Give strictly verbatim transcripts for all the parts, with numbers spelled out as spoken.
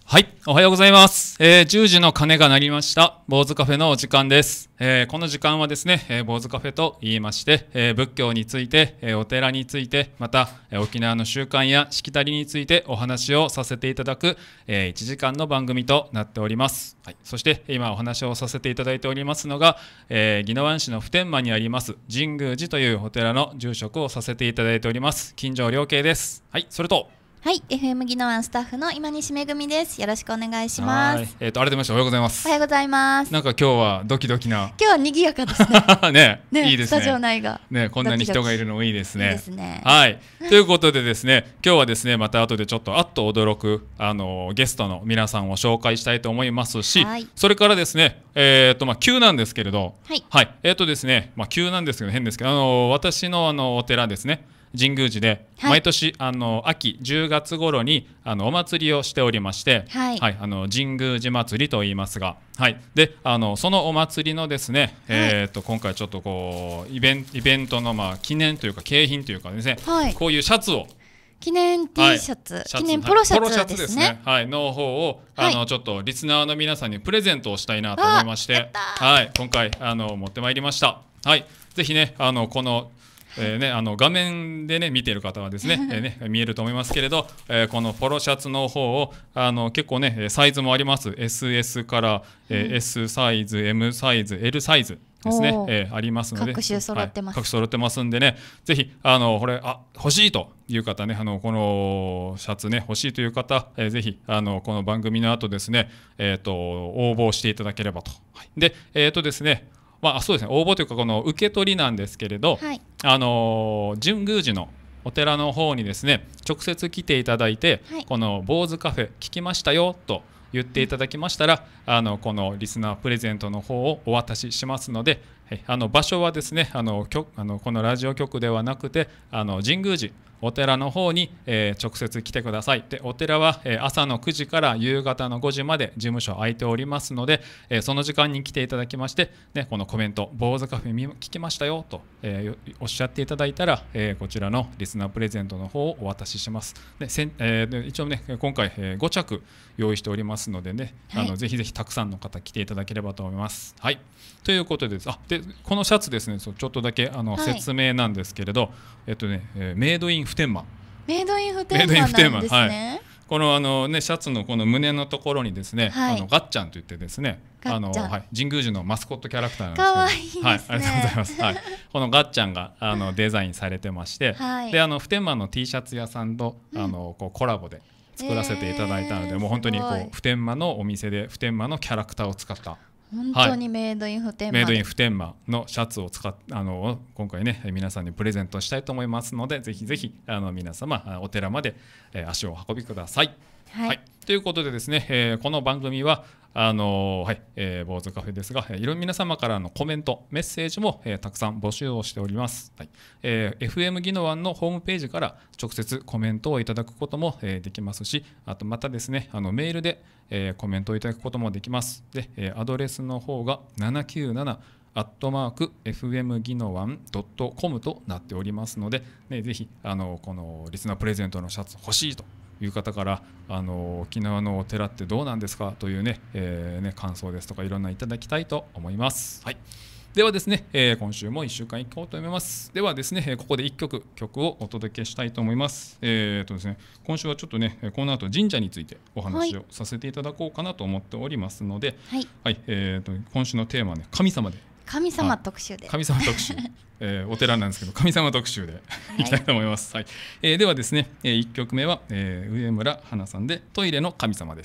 はい、おはようございます。えー、じゅうじの鐘が鳴りました。坊主カフェのお時間です。えー、この時間はですね、えー、坊主カフェと言いまして、えー、仏教について、えー、お寺について、また、えー、沖縄の習慣やしきたりについてお話をさせていただく、えー、いちじかんの番組となっております。はい、そして今お話をさせていただいておりますのが、えー、宜野湾市の普天間にあります神宮寺というお寺の住職をさせていただいております金城良慶です。はい、それとはい、エフエム 宜野湾スタッフの今西めぐみです。よろしくお願いします。 えっ、ー、と改めましておはようございます。 おはようございます。 なんか今日はドキドキな。 今日は賑やかですね。 ね、 ね、 いいですね。 スタジオ内が。 ね、こんなに人がいるのもいいですね。 いいですね。 はい。ということでですね、今日はですね、また後でちょっとあっと驚くあのゲストの皆さんを紹介したいと思いますし、はい、それからですね、えっ、ー、とまあ急なんですけれど、 はい。 はい、えっ、ー、とですね、まあ急なんですけど変ですけど、あの私のあのお寺ですね。神宮寺で毎年、はい、あの秋じゅうがつ頃にあのお祭りをしておりまして、はいはい、あの神宮寺祭りと言いますが、はい、であのそのお祭りのですね、はい、えー、と今回ちょっとこうイベンイベントのまあ記念というか景品というかですね、はい、こういうシャツを記念 T シャツ、はい、記念ポロシャツですね。ポロシャツですね。 はい、の方をあの、はい、ちょっとリスナーの皆さんにプレゼントをしたいなと思いまして、はい、今回あの持ってまいりました。はい、ぜひねあのこのえーね、あの画面で、ね、見ている方はですね、えー、ね見えると思いますけれど、えー、このポロシャツの方をあの結構ねサイズもあります。 エスエス から、えー、S サイズ エム サイズ エル サイズですね、えー、ありますので各種揃ってます、 はい、各種揃ってますんでね、ぜひあのこれあ欲しいという方ね、あのこのシャツね欲しいという方、えー、ぜひあのこの番組の後ですね、えー、と応募していただければと。はい、でえっ、ー、とですねまあ、そうですね、応募というかこの受け取りなんですけれど、はい、あの神宮寺のお寺の方にですね直接来ていただいて、はい、この坊主カフェ聞きましたよと言っていただきましたら、あのこのリスナープレゼントの方をお渡ししますので、はい、あの場所はですねあの局あのこのラジオ局ではなくてあの神宮寺お寺の方に、えー、直接来てください。でお寺は、えー、朝のくじから夕方のごじまで事務所空いておりますので、えー、その時間に来ていただきまして、ね、このコメント坊主カフェ聞きましたよと、えー、おっしゃっていただいたら、えー、こちらのリスナープレゼントの方をお渡しします。でせん、えー、で一応ね今回、えー、ご着用意しておりますのでね、はい、あのぜひぜひたくさんの方来ていただければと思います。はい、ということで、あでこのシャツですね、ちょっとだけあの、はい、説明なんですけれど、えっとね、えー、メイドイン普天間メイドイン普天間なんですね。 はい、このあのねシャツのこの胸のところにですね、はい、あのガッチャンといってですね、あのはい、神宮寺のマスコットキャラクターなんですけど、 かわいいですね。はい、 ありがとうございます。はい、このガッチャンがあのデザインされてまして、はい、であの普天間の T シャツ屋さんと、うん、あのこうコラボで作らせていただいたので、えー、もう本当にこう普天間のお店で普天間のキャラクターを使った本当にメイドイン普天間、 はい、メイドイン普天間のシャツを使っあの今回ね皆さんにプレゼントしたいと思いますので、ぜひぜひあの皆様お寺まで、えー、足をお運びください。はい、はい、ということでですね、えー、この番組はあのーはいえー、坊主カフェですが、いろいろ皆様からのコメントメッセージも、えー、たくさん募集をしております。はい、えー、エフエム 宜野湾のホームページから直接コメントをいただくことも、えー、できますし、あとまたですねあのメールで、えー、コメントをいただくこともできます。で、えー、アドレスの方がななきゅうななアットマーク エフエム 宜野湾 ドット コム となっておりますので、ね、ぜひあのこのリスナープレゼントのシャツ欲しいという方からあの沖縄のお寺ってどうなんですかというね、えー、ね感想ですとかいろんないただきたいと思います。はい、ではですね、えー、今週もいっしゅうかんいこうと思います。ではですね、ここでいっきょく曲をお届けしたいと思います。えーとですね、今週はちょっとねこの後神社についてお話をさせていただこうかなと思っておりますので、はいはいえー、と今週のテーマはね神様で神様特集で神様特集、えー、お寺なんですけど神様特集でいきたいと思います。はいはいえー、ではですね、えー、いっきょくめは、えー、上村花さんでトイレの神様です。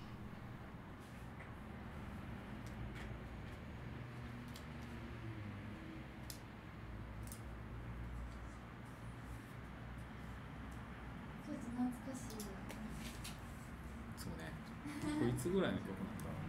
そうね、これいつぐらいの曲なんだろう。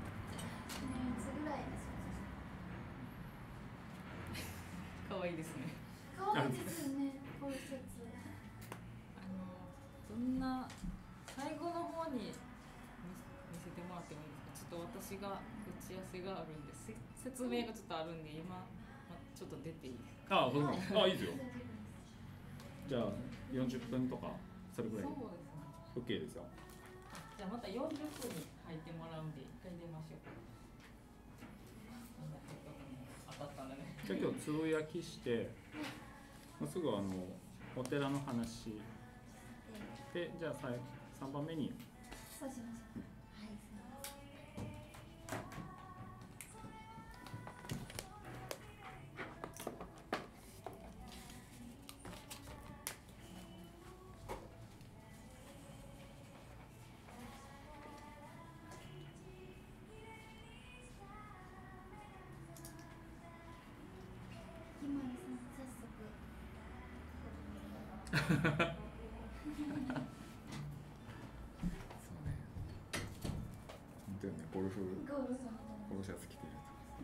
可愛いですね。 可愛いですね。こういうシャツ。 あのどんな最後の方に見せてもらってもいいですか。ちょっと私が打ち合わせがあるんで説明がちょっとあるんで今、ま、ちょっと出ていいですか。 ああ、そうですね。ああ、いいですよ。じゃあよんじゅっぷんとかそれぐらい。 そうですね。 OK ですよ。 じゃあまたよんじゅっぷんに入ってもらうんで一回出ましょう。当たったんだね。 じゃあ今日つぶやきして、もうすぐあのお寺の話で、じゃあさんばんめに。 そうしましょう。はい。ひまりさん、早速。 そうね。本当よね、ゴルフゴルフポロシャツ着てるや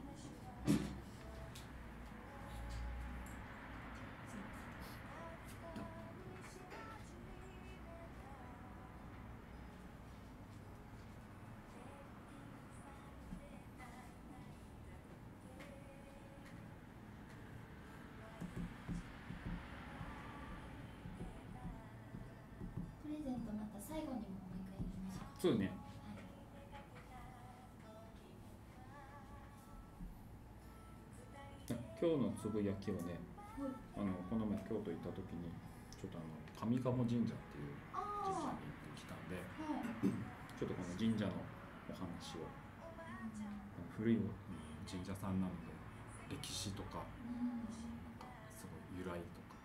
プレゼントまた最後にももう一回言いましょう。 つ。そうね。今日のつぶやきをね、あのこの前京都行った時にちょっとあの上賀茂神社っていう神社に行ってきたんで、ちょっとこの神社のお話を、あの古い神社さんなので歴史とか、なんかすごい由来とか、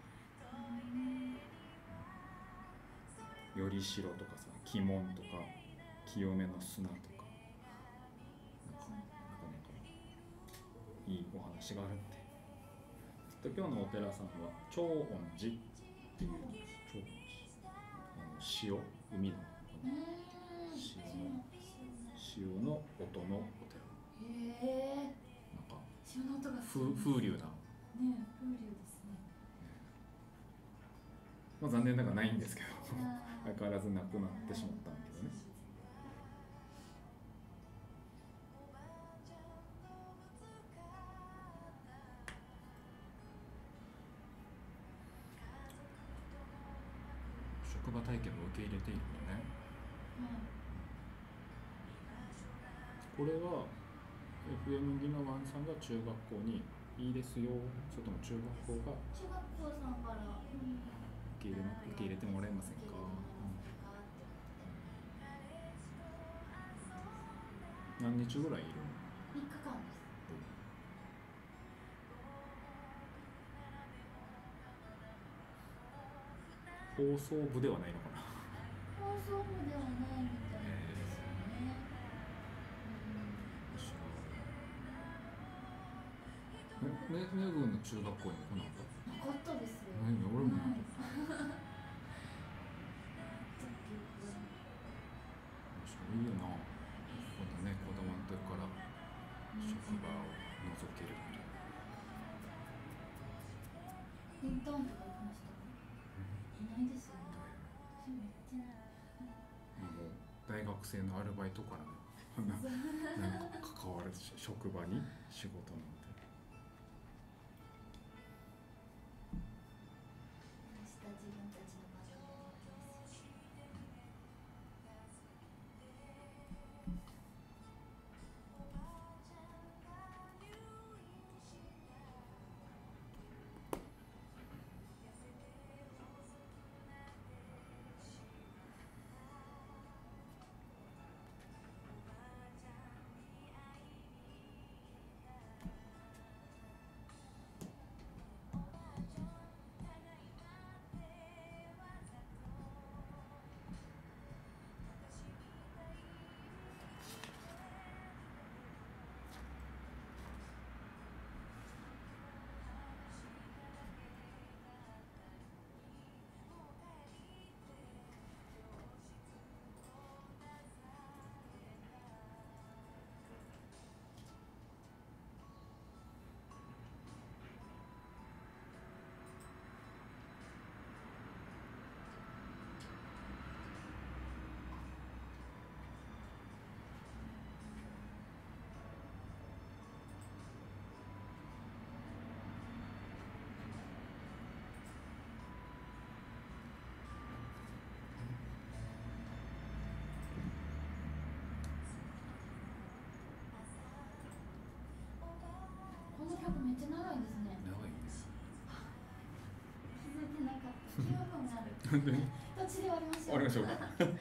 よりしろとかさ、鬼門とか清めの砂とか、なんかなかなかいいお話があるんで。今日のお寺さんは長音寺っていう長音寺、あの潮、海の潮の潮の音のお寺。 へえ。 なんか潮の音がす風る。 風流な、 ね、風流ですね。 まあ、残念ながらないんですけど、 あー相変わらずなくなってしまったんだけどね。職場体験を受け入れているんだね。これは エフエム ギノワンさんが中学校にいいですよ、それとも中学校が中学校さんから、うん、 受け入れ受け入れてもらえませんか。何日ぐらいいるの？ みっかかんです。 放送部ではないのかな。 放送部ではないみたいですよね。 え、ね、ねぐんの中学校に来なかった？ なかったですよ。 ないの、俺もなかった。いいよな。こんなね、子供の時から職場を覗けるみたいな。 インターンとか行きました？いないですよね。私も行ってない。 もう大学生のアルバイトからのななんか関わる職場に仕事なんて。 明日自分たちの番組をやってますよ。 めっちゃ長いですね。 長いんです。 気づいてなかった。きゅうふんある。 本当にどっちで終わりましょう。 終わりましょうか。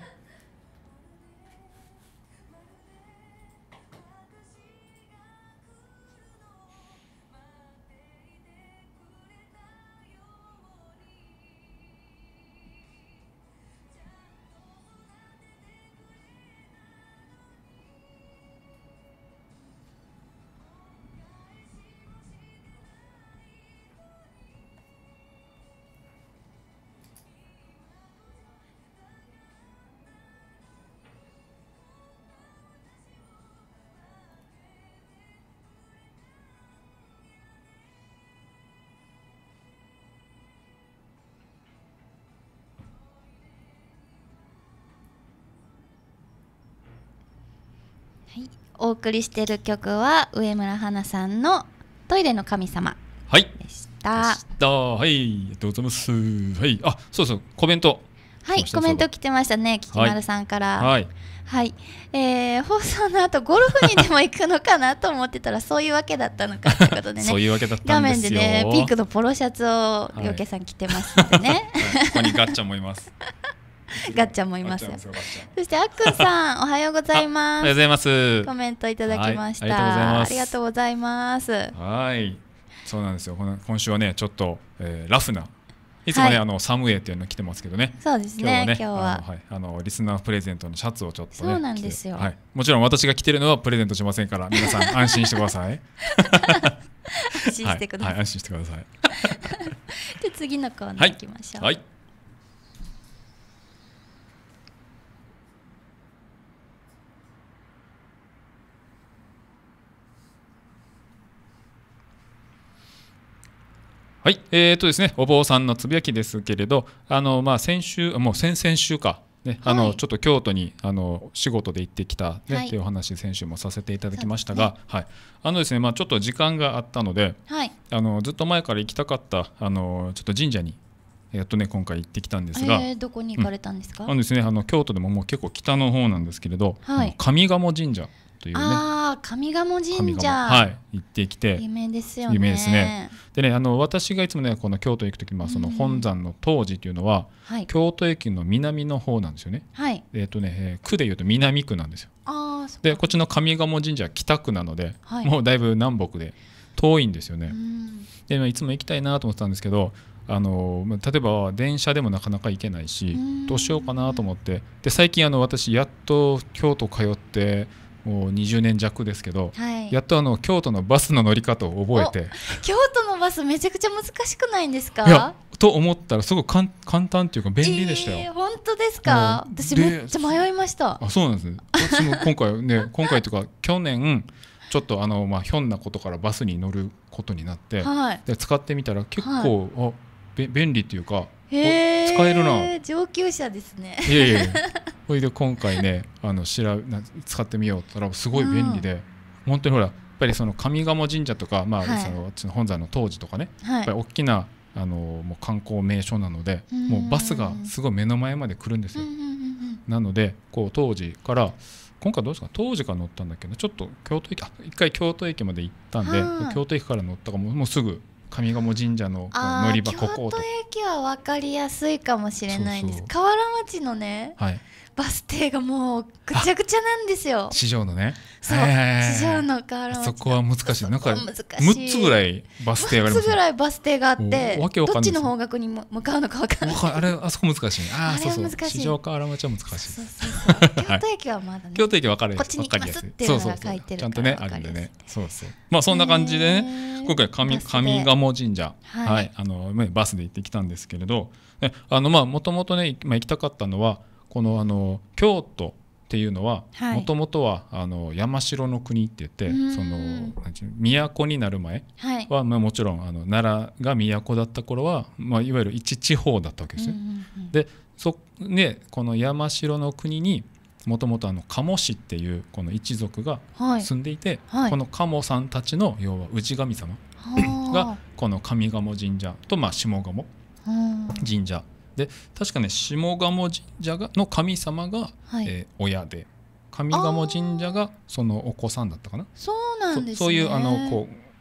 はい、お送りしている曲は上村花さんのトイレの神様はいでした。 でしたはい、ありがとうございます。はい、あ、そうそう、コメント。 はい、コメント来てましたね、ききまるさんから。 はい。 はい、えー、放送の後ゴルフにでも行くのかなと思ってたらそういうわけだったのかということでね。 そういうわけだった画んですよ。 面でね、ピンクのポロシャツをりょうけさん着てますのでね。 はい、ここにガッチャンもいます。 ガッチャンもいますよ。 ガッチャンですよ、ガッチャン。 そしてあっくんさんおはようございます。 おはようございます。 コメントいただきました。 はい、あありがとうございます。 はい、そうなんですよ。この今週はね、ちょっと、えー、ラフないつもね、はい、あのサムウェイっていうの着てますけどね。 そうですね。今日は、ね、今日はあの、はい、あのリスナープレゼントのシャツをちょっとね。 そうなんですよ。 はい、もちろん私が着てるのはプレゼントしませんから、皆さん安心してください。 安心してください。 はいはい、安心してください。 で次のコーナー行きましょう。 はい。はいはい、えーとですね、お坊さんのつぶやきですけれど、あのまあ先週、もう先々週か、ね、あの、はい、ちょっと京都にあの仕事で行ってきた、ね、はい、っていうお話、先週もさせていただきましたが、ね、はい、あのですね、まあちょっと時間があったので、はい、あのずっと前から行きたかったあのちょっと神社にやっとね今回行ってきたんですが、 えー、どこに行かれたんですか？ うん、あのですね、あの京都でももう結構北の方なんですけれど、はい、上賀茂神社というね、 あー、上賀茂神社、 はい、行ってきて、 有名ですよね。 有名ですね。でね、あの私がいつもねこの京都行くとき、まあ、その本山の東寺というのは、はい、京都駅の南の方なんですよね。はい、えっとね、えー、区でいうと南区なんですよ。あ、そうでこっちの上賀茂神社は北区なので、はい、もうだいぶ南北で遠いんですよね。でいつも行きたいなと思ってたんですけど、あの例えば電車でもなかなか行けないし、どうしようかなと思って、で最近あの私やっと京都通ってもうにじゅうねん弱ですけど、はい、やっとあの京都のバスの乗り方を覚えて。 京都のバスめちゃくちゃ難しくないんですか？ いやと思ったらすごく簡単っていうか便利でしたよ。 えー、本当ですか？私めっちゃ迷いました。 あ、そうなんですね。私も今回ね今回というか去年ちょっとあのまあひょんなことからバスに乗ることになって、はい、で使ってみたら結構、はい、あべ便利っていうか、使えるな。 上級者ですね。 いやいやいや。それで今回ねあの調べ使ってみようとったらすごい便利で、うん、本当にほらやっぱりその上賀茂神社とか、まあはい、そのその本山の東寺とかね、はい、やっぱり大きなあのもう観光名所なので、もうバスがすごい目の前まで来るんですよ。なのでこう東寺から今回どうですか、東寺から乗ったんだけどちょっと京都駅一回京都駅まで行ったんで、京都駅から乗ったかももうすぐ上賀茂神社の乗り場ここ。 京都駅は分かりやすいかもしれないんです。そうそう、河原町のね、はい、バス停がもうぐちゃぐちゃなんですよ。 市場のね。 そう、市場の河原町。 そこは難しい。なんかむっつぐらいバス停があります。 むっつぐらいバス停があって、どっちの方角に向かうのか分からない。 あれあそこ難しい。ああそうそう。市場河原町は難しい。 そうそうそう。京都駅はまだね。 京都駅は分かる。 こっちに行きますっていうのが書いてるから。 ちゃんとねあるんでね。そうそう。まあそんな感じでね。今回上上賀茂神社、はいはい、あのバスで行ってきたんですけれど、もともとね、まあ、行きたかったのはこのあの京都っていうのはもともとはあの山城の国って言ってその都になる前は、はい、まあ、もちろんあの奈良が都だった頃は、まあ、いわゆる一地方だったわけですね。でそ、ね、この山城の国にもともと鴨氏っていうこの一族が住んでいて、はいはい、この鴨さんたちの要は氏神様がこの上賀茂神社とまあ下鴨神社で、確かね下鴨神社の神様が、はい、えー、親で上賀茂神社がそのお子さんだったかな。 そうなんですね。 そ, そういうあのこう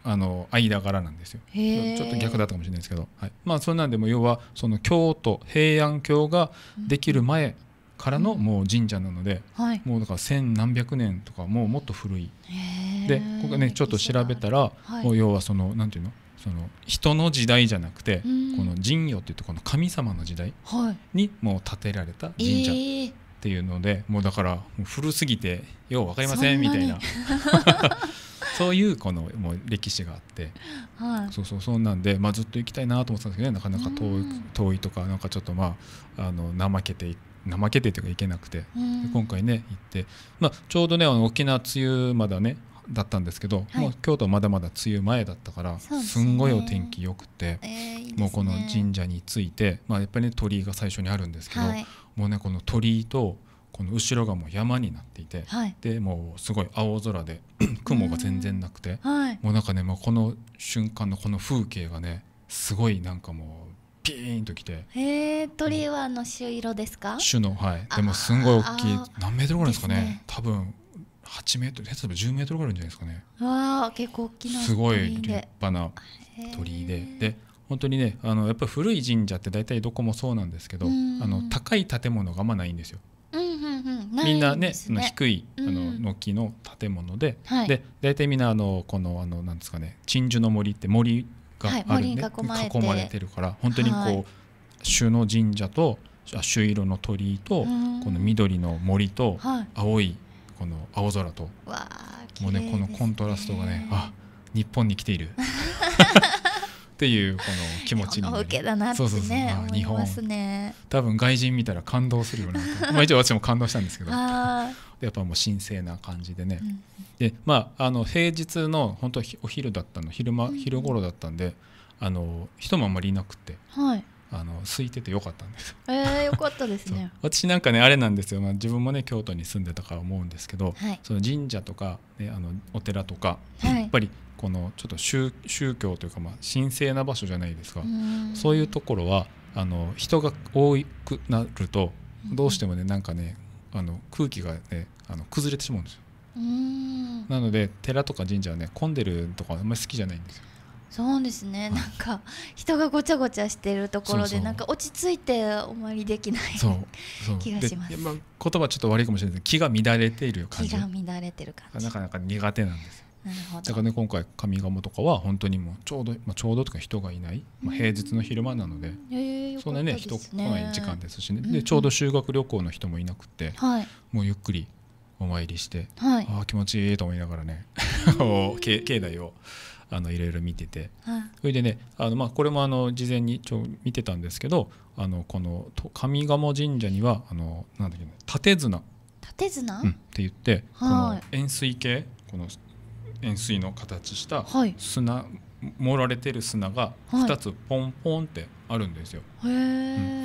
あの間柄なんですよ。ちょっと逆だったかもしれないですけど、はい、まあそんなんでも要はその京都平安京ができる前からのもう神社なので、うんはい、もうだから千何百年とかもうもっと古いで、ここねちょっと調べたら、はい、もう要はそのなんていうのその人の時代じゃなくて、うん、この神代っていってこの神様の時代にもう建てられた神社っていうので、えー、もうだからもう古すぎてよう分かりませんみたいなそういうこのもう歴史があって、はい、そうそうそうなんで、まあ、ずっと行きたいなと思ってたんですけどね、なかなか遠い、うん、遠いとかなんかちょっとまああの怠けて怠けてというか行けなくて、うん、今回ね行って、まあ、ちょうどねあの沖縄梅雨まだねだったんですけど、はい、もう京都はまだまだ梅雨前だったから、す, ね、すんごいお天気良くて、えーいいね、もうこの神社について、まあ、やっぱりね鳥居が最初にあるんですけど、はい、もうねこの鳥居とこの後ろがもう山になっていて、はい、でもうすごい青空で雲が全然なくて、はい、もうなんかねもうこの瞬間のこの風景がねすごいなんかもうピーンときて。 へー、鳥居はあの朱色ですか？ 朱の、はい。でもすんごい大きい、何メートルぐらいですかね。ね多分はちメートル、下手すればじゅうメートルぐらいあるんじゃないですかね。 わあ、結構大きな鳥居で。 すごい立派な鳥居で、で本当にねあのやっぱり古い神社って大体どこもそうなんですけど、あの高い建物があんまないんですよ。うんうんうん、みんなね、その低いあの軒の建物で、はい、で大体みんなあのこのあのなんですかね、鎮守の森って森があるんで、はい、囲まれて、囲まれてるから本当にこう、はい、朱の神社と朱色の鳥居とこの緑の森と青いこの青空と、 わもうねこのコントラストがね、あ、日本に来ているっていうこの気持ちになる。 日本だなってね、そうそうそう、まあ、思いますね。 多分外人見たら感動するよなとまあ一応私も感動したんですけどやっぱもう神聖な感じでね、うん、でまああの平日の本当お昼だったの昼間、うん、昼頃だったんであの人もあんまりいなくて、はい、あの空いててよかったんです。 えー、よかったですね私なんかねあれなんですよ、まあ、自分もね京都に住んでたから思うんですけど、はい、その神社とか、ね、あのお寺とか、はい、やっぱりこのちょっと 宗, 宗教というか、まあ、神聖な場所じゃないですか。うそういうところはあの人が多くなるとどうしてもねなんかねあの空気がねあの崩れてしまうんですよ。うーんなので寺とか神社はね混んでるとかあんまり好きじゃないんですよ。 そうですね、なんか人がごちゃごちゃしてるところでなんか落ち着いてお参りできない気がします。 まあ、言葉ちょっと悪いかもしれないですけど気が乱れている感じ、 気が乱れてる感じなかなか苦手なんですよ。 なるほど。 だからね今回上賀茂とかは本当にもうちょうど、まあ、ちょうどとか人がいない、まあ、平日の昼間なので、えー、そんなね人来ない時間ですしね、でちょうど修学旅行の人もいなくて、はい、もうゆっくりお参りして、はい、ああ気持ちいいと思いながらね境内をあのいろいろ見てて、はい、それでねあの、まあ、これもあの事前にちょ見てたんですけど、あのこの上賀茂神社にはあのなんだっけ、立綱立綱、 うん、って言って、はい、この円錐形この円錐の形した砂、はい、盛られてる砂がふたつポンポンってあるんですよ。はい、うん、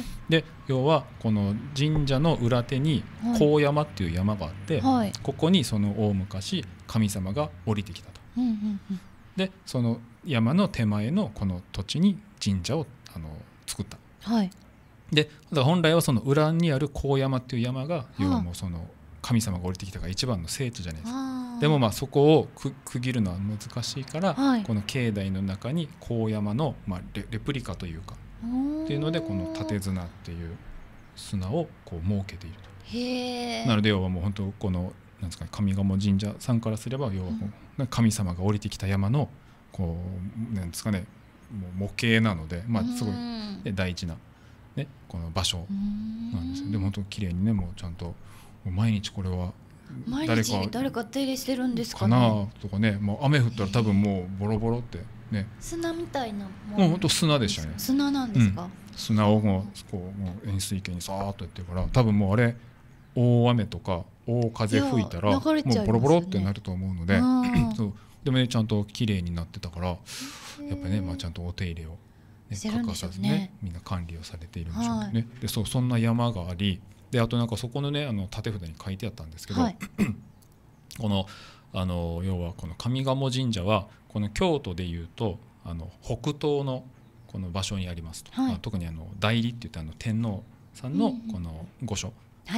で要はこの神社の裏手に高山っていう山があって、はい、ここにその大昔神様が降りてきたと。うんうんうん、でその山の手前のこの土地に神社をあの作った。はい、でだから本来はその裏にある高山っていう山が、要はもうその神様が降りてきたから一番の聖地じゃないですか。でもまあそこをく区切るのは難しいから、はい、この境内の中に高山の、まあ、レ, レプリカというかっていうのでこの立綱っていう砂をこう設けていると。へなので要はもう本当このなんですかね、上賀茂神社さんからすれば要はこう神様が降りてきた山のこうなんですかね、もう模型なので、まあ、すごい、ね、大事な、ね、この場所なんですよ。でも本当綺麗にねもうちゃんと毎日これは誰か誰か手入れしてるんですかね。 かなとかね、もう雨降ったら多分もうボロボロってね。 砂みたいなもん。 もう本当砂でしたね。 砂なんですか。うん、砂をもうこうもう円錐形にさーっとやってるから、多分もうあれ大雨とか大風吹いたらもうボロボロってなると思うので、そうでもねちゃんと綺麗になってたから、やっぱりねまあちゃんとお手入れを、ね、欠かさずねみんな管理をされているんでしょうね。はい、でそうそんな山があり。であとなんかそこのねあの立て札に書いてあったんですけど、はい、このあの要はこの上賀茂神社はこの京都でいうとあの北東のこの場所にありますと、はい、特にあの代理っていってあの天皇さんのこの御所から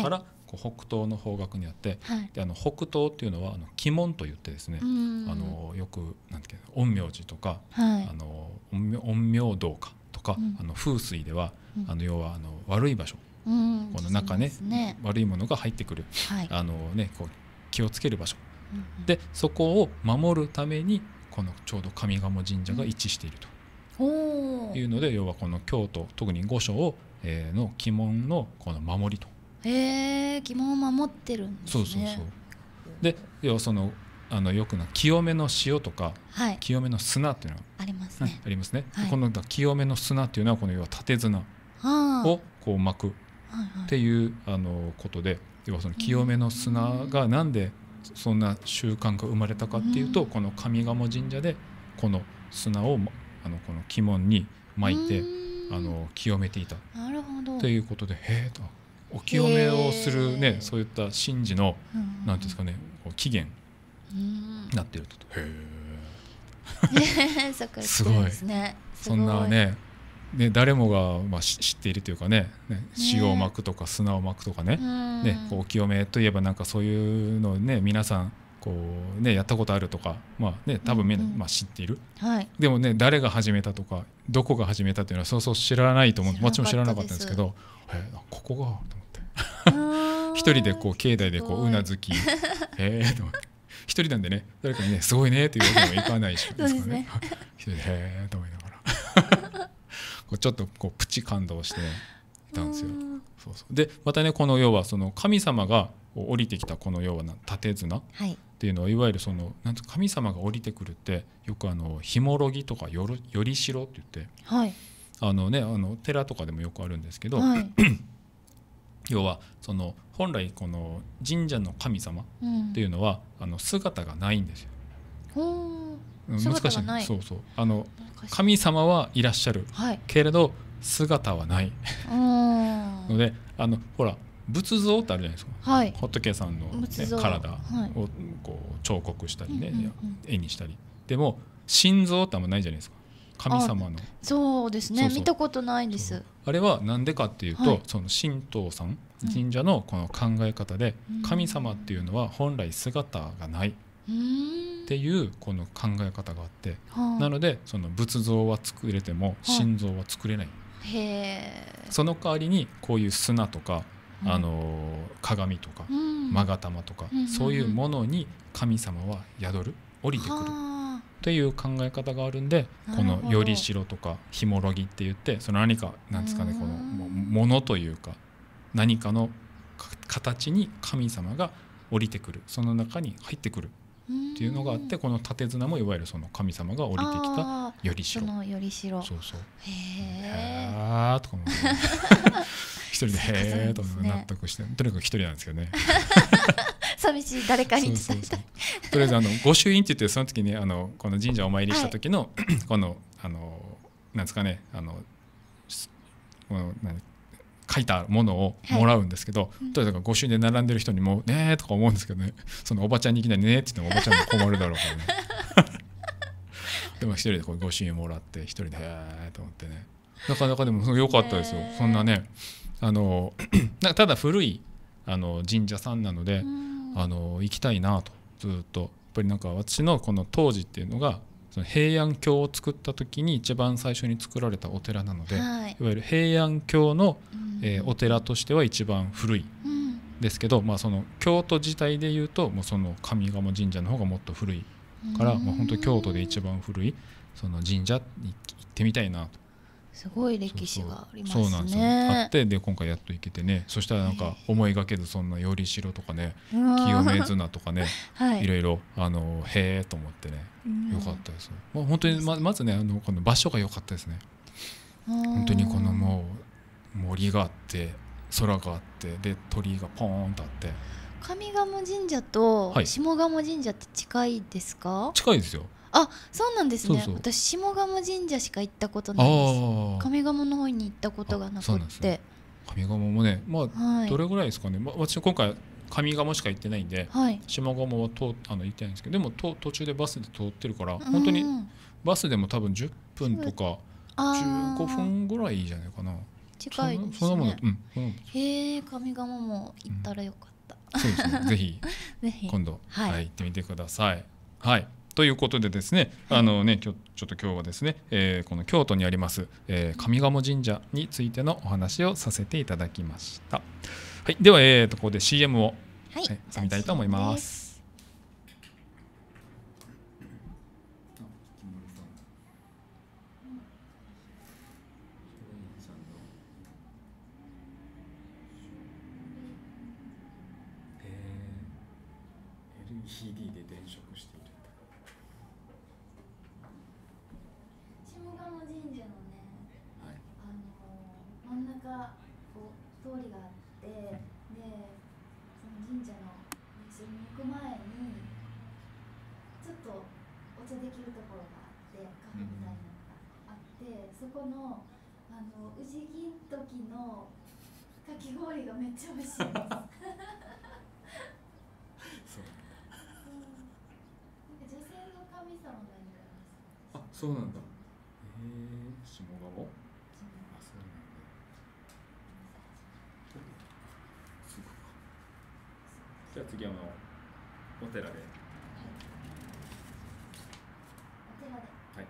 こう北東の方角にあって、 はい、 であの北東っていうのはあの鬼門といってですね、あのよくなんていうの陰陽師とか、はい、あの陰陽道家とか、うん、あの風水では、うん、あの要はあの悪い場所、うん、この中ね、ね悪いものが入ってくる、はい、あのねこう気をつける場所、うん、でそこを守るためにこのちょうど上賀茂神社が位置しているというので、要はこの京都特に御所を、えー、の鬼門のこの守りと。 へえ、鬼門を守ってるんですね。 そうそうそう。で要はそのあのよくな清めの塩とか、はい、清めの砂っていうのはありますね。 ありますね。はい、この清めの砂っていうのはこの要は縦綱をこう巻くっていう、あのことで、要はその清めの砂がなんでそんな習慣が生まれたかっていうと、この上賀茂神社でこの砂をあのこの鬼門に巻いてあの清めていたということで、へえとお清めをするね、そういった神事のなんていうんですかね、起源になっていると。へえすごいですね。 そんなねね、誰もがまあ知っているというかね、ね塩をまくとか砂をまくとかね、ねこうお清めといえばなんかそういうのね皆さんこうねやったことあるとか、まあね多分みんなまあ知っている、はい、でもね誰が始めたとかどこが始めたというのはそうそう知らないと思う。もちろん知らなかったんですけど、えここがと思って一人でこう境内でこううなずき、えーと思って一人なんでね誰かにねすごいねっていうわけにもいかないしですからね一人でへーと思いながらちょっとこうプチ感動して、ね、いたんですよ。そうそうでまたねこの要はその神様が降りてきたこの要は縦綱っていうのは、いわゆるそのなんて神様が降りてくるってよくあのひもろぎとかよろよりしろって言って、はい、あのねあの寺とかでもよくあるんですけど、はい、要はその本来この神社の神様っていうのは、うん、あの姿がないんですよ。難しい、ね、そうそうあの神様はいらっしゃる、はい、けれど姿はないので、あのほら仏像ってあるじゃないですか、はい、仏さんの、ね、体をこう彫刻したりね、はい、絵にしたり、でも心臓ってあんまないじゃないですか神様の。 そうですね、そうそう見たことないんです。 あれはなんでかっていうと、はい、その神道さん神社のこの考え方で、うん、神様っていうのは本来姿がないっていうこの考え方があって、はあ、なのでその仏像は作れても心臓は作れない、はあ、へー。その代わりにこういう砂とか、うん、あの鏡とか、うん、勾玉とか、うん、そういうものに神様は宿る降りてくる、はあ、という考え方があるんで、このよりしろとかひもろぎって言って、その何かなんですかね、このものというか何かの形に神様が降りてくる、その中に入ってくるっていうのがあって、この縦綱もいわゆるその神様が降りてきたよりしろ。 そのよりしろ。 そうそう。 へーとかも一人でへーとか納得して、とにかく一人なんですけどね。 寂しい、誰かに伝えたい。 とりあえずあの御朱印って言って、その時にあのこの神社お参りした時の、はい、このあのなんですかね、あのこの何書いたものをもらうんですけど、はい、とにかく御朱印で並んでる人にもねーとか思うんですけどね、そのおばちゃんにいきなりねーって言ってもおばちゃんも困るだろうからねでも一人でこう御朱印もらって一人でへーと思ってね、なかなかでも良かったですよ。そんなねあのただ古いあの神社さんなので、あの行きたいなとずっとやっぱりなんか私のこの当時っていうのがその平安京を作った時に一番最初に作られたお寺なので、はい、いわゆる平安京の、うんえー、お寺としては一番古いですけど、うんまあ、その京都自体でいうともうその上賀茂神社の方がもっと古いから、うんまあ、本当に京都で一番古いその神社に行ってみたいなと。 すごい歴史がありますね。 そうなんですよ。あってで今回やっと行けてね、そしたらなんか思いがけずそんなよりしろとかね、清め綱とかね、はい、いろいろあのへーと思ってね、よかったです。もう本当に ま, まずねあのこの場所が良かったですね。本当にこのもう森があって空があってで鳥居がポーンとあって。 上賀茂神社と下賀茂神社って近いですか？ はい、近いですよ。 あ、そうなんですね。そうそう、私下賀茂神社しか行ったことないです。上賀茂の方に行ったことがなくて。 上賀茂もね、まあ、はい、どれぐらいですかね。まあ、私今回上賀茂しか行ってないんで、はい、下賀茂は通あの行ってないんですけど、でもと途中でバスで通ってるから、本当にバスでも多分じゅっぷんとかじゅうごふんぐらいじゃないかな。 近いですね。 そんなもの、うん、 へえ、上賀茂も行ったらよかった。 うん、そうですね。ぜひぜひ今度、 はい、 はい、行ってみてください。はい。ということでですね、あのね、今日ちょっと今日はですね、えー、この京都にあります、えー、上賀茂神社についてのお話をさせていただきました。はい、では、えーと、ここで シーエム を、 はい、 はい、挟みたいと思います。 エルイーディー で電飾している。 下賀茂神社のね、 はい、 あの真ん中こう通りがあって、でその神社のそれに行く前にちょっとお茶できるところがあって、カフェみたいなのがあって、そこのあの宇治銀時のかき氷がめっちゃ美味しいです。 あ、そうなんだ。へえ、下賀茂。あ、そうなんだ。すごい。じゃあ次はあのお寺で。はい。 お寺で。 はい。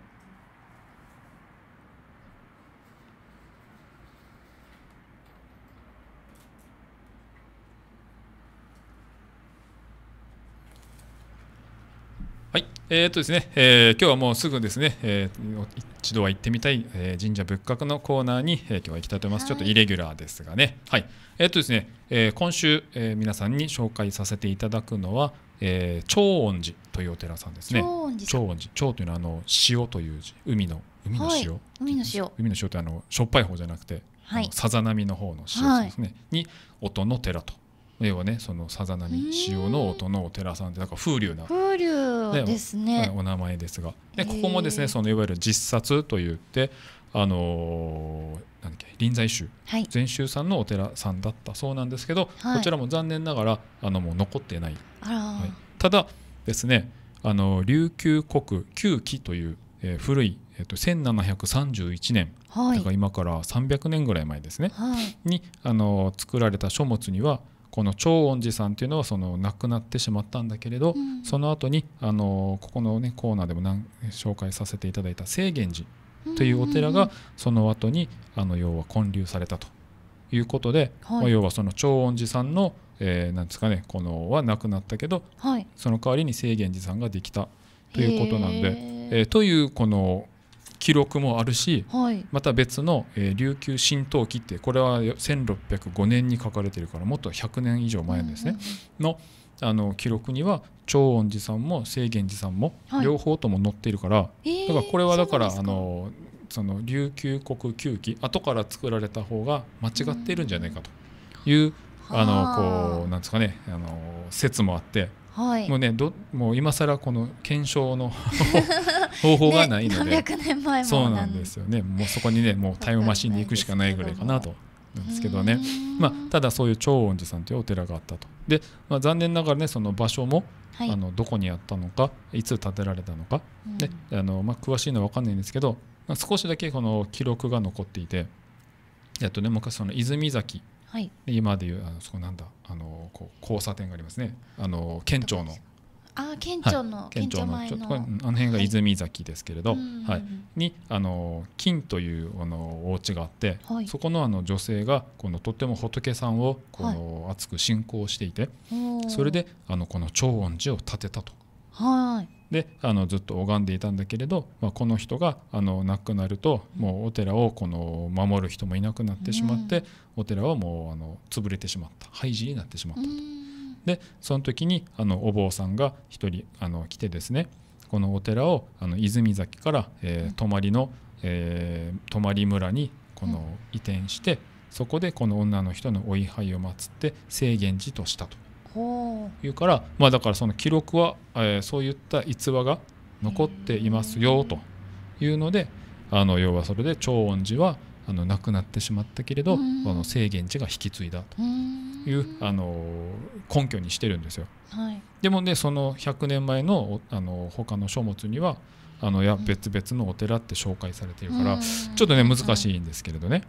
はい、えーっとですね、えー、今日はもうすぐですね、えー、一度は行ってみたい、えー、神社仏閣のコーナーに、えー、今日は行きたいと思います。ちょっとイレギュラーですがね。はい。えーっとですね、えー、今週、えー、皆さんに紹介させていただくのは、えー、長恩寺というお寺さんですね。 長恩寺。 長恩寺。長というのはあの塩という字、海の海の塩。はい、 海の塩。 海の塩ってあのしょっぱい方じゃなくて、はい、さざ波の方の塩ですね。はい、に音の寺と。要はね、そのさざ波潮の音のお寺さんってなんか風流な風流ですね、 お名前ですが、でここもですね、そのいわゆる実札といって、あのー、なんだっけ臨済宗、はい、禅宗さんのお寺さんだったそうなんですけど、はい、こちらも残念ながらあのもう残っていない。はい、ただですね、あの琉球国旧期という、えー、古い、えー、とせんななひゃくさんじゅういちねん、はい、だから今からさんびゃくねんぐらい前ですね、はい、にあの作られた書物にはこの長恩寺さんというのはその亡くなってしまったんだけれど、うん、その後にあのここの、ね、コーナーでも何紹介させていただいた清源寺というお寺がその後にあの要は建立されたということで、はい、まあ、要はその長恩寺さんの、えー、なんですかね、このは亡くなったけど、はい、その代わりに清源寺さんができたということなんで、えー、というこの記録もあるし、はい、また別の、えー、琉球新陶器ってこれはせんろっぴゃくごねんに書かれているからもっとひゃくねん以上前ですね、うん、の, あの記録には長恩寺さんも清源寺さんも両方とも載っているから、はい、だからこれはだから、あのその琉球国旧器後から作られた方が間違っているんじゃないかという、うん、あのこうなんですかね、あの説もあって、はい、もうねどもう今更この検証の方法がないので、ね、 何百年前もそうなんですよね。もうそこにねもうタイムマシンで行くしかないぐらいかなとなんですけどね。まあ、ただそういう長恩寺さんというお寺があったと。で、まあ、残念ながらねその場所も、はい、あのどこにあったのかいつ建てられたのか、うん、であの、まあ、詳しいのは分かんないんですけど、まあ、少しだけこの記録が残っていて、えっとね、昔その泉崎、はい、今でいうあのそこなんだあのこう交差点がありますね、あの県庁のあ県庁の、はい、 県庁のちょっとあの辺が泉崎ですけれど、はいはい、にあの金というあのお家があって、はい、そこのあの女性がこのとっても仏さんをこの熱く信仰していて、はい、それであのこの長恩寺を建てたと。はい、であのずっと拝んでいたんだけれど、まあ、この人があの亡くなるともうお寺をこの守る人もいなくなってしまって、うん、お寺はもうあの潰れてしまった、廃寺になってしまったと。でその時にあのお坊さんが一人あの来てですね、このお寺をあの泉崎から、えー、泊の、えー、泊村にこの移転して、そこでこの女の人のお位牌を祀って清源寺としたというから、まあ、だからその記録は、えー、そういった逸話が残っていますよというので、あの要はそれで長恩寺はあの亡くなってしまったけれど、この清源寺が引き継いだというあの根拠にしてるんですよ。はい、でもねそのひゃくねんまえのあの他の書物にはあのや別々のお寺って紹介されているから、ちょっとね難しいんですけれどね。